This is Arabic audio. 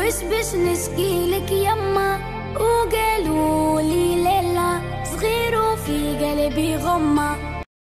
باش نشكيلك يما، وقالوا لي ليلى صغير وفي قلبي غمة.